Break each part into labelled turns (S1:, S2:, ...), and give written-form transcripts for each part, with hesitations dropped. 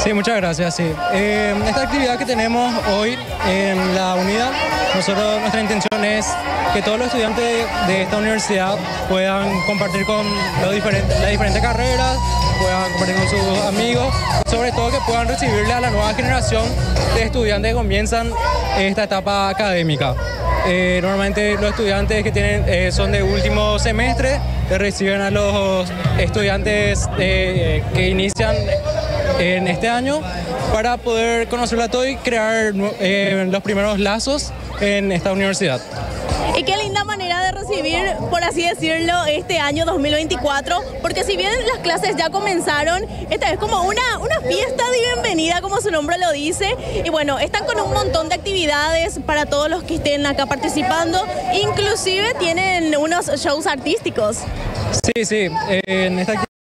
S1: Sí, muchas gracias. Sí. Esta actividad que tenemos hoy en la unidad, nuestra intención es que todos los estudiantes de esta universidad puedan compartir con las diferentes carreras, puedan compartir con sus amigos, sobre todo que puedan recibirle a la nueva generación de estudiantes que comienzan esta etapa académica. Normalmente los estudiantes que son de último semestre reciben a los estudiantes que inician en este año para poder conocerla todo y crear los primeros lazos en esta universidad.
S2: Y qué linda manera de recibir, por así decirlo, este año 2024, porque si bien las clases ya comenzaron, esta es como una fiesta de bienvenida, como su nombre lo dice, y bueno, están con un montón de actividades para todos los que estén acá participando, inclusive tienen unos shows artísticos.
S1: Sí, en esta actividad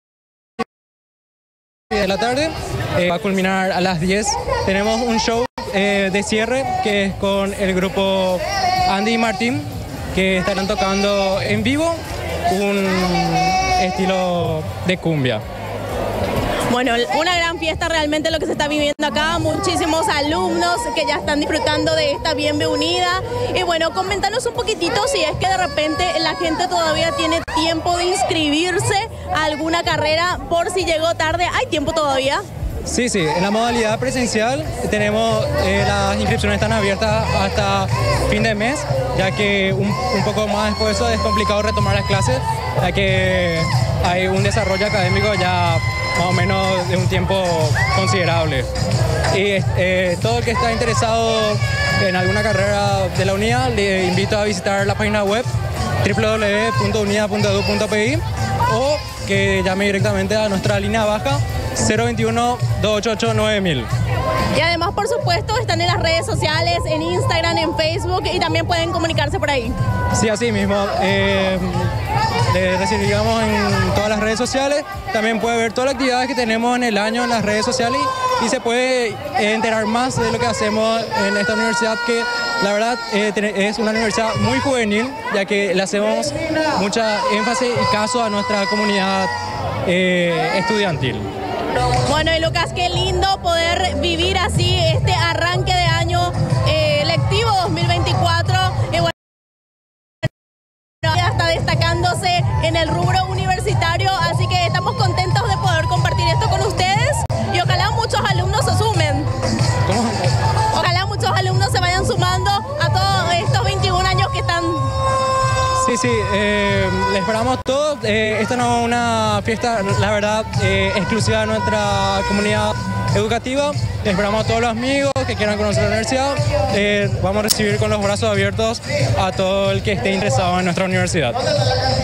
S1: de la tarde va a culminar a las 10. Tenemos un show de cierre que es con el grupo Andy y Martín, que estarán tocando en vivo un estilo de cumbia.
S2: Bueno, una gran fiesta realmente lo que se está viviendo acá, muchísimos alumnos que ya están disfrutando de esta bienvenida. Y bueno, coméntanos un poquitito si es que de repente la gente todavía tiene tiempo de inscribirse a alguna carrera por si llegó tarde. ¿Hay tiempo todavía?
S1: Sí, en la modalidad presencial tenemos, las inscripciones están abiertas hasta fin de mes, ya que un poco más después de eso es complicado retomar las clases, ya que hay un desarrollo académico ya más o menos de un tiempo considerable. Y todo el que está interesado en alguna carrera de la unidad, le invito a visitar la página web www.unidad.edu.pi o que llame directamente a nuestra línea baja 021-288-9000.
S2: Y además, por supuesto, están en las redes sociales, en Instagram, en Facebook, y también pueden comunicarse por ahí.
S1: Sí, así mismo. Le recibimos en todas las redes sociales. También puede ver todas las actividades que tenemos en el año en las redes sociales y se puede enterar más de lo que hacemos en esta universidad, que la verdad es una universidad muy juvenil, ya que le hacemos mucha énfasis y caso a nuestra comunidad estudiantil.
S2: Bueno, y Lucas, qué lindo poder vivir así este arranque de año lectivo 2024. Y bueno, ya está destacándose en el rubro universitario, así que estamos contentos de poder compartir esto con ustedes y ojalá muchos alumnos se sumen.
S1: ¿Cómo?
S2: Ojalá muchos alumnos se vayan sumando a todos estos 21 años que están.
S1: Sí, le esperamos todos. Esta no es una fiesta, la verdad, exclusiva de nuestra comunidad educativa. Le esperamos a todos los amigos que quieran conocer la universidad. Vamos a recibir con los brazos abiertos a todo el que esté interesado en nuestra universidad.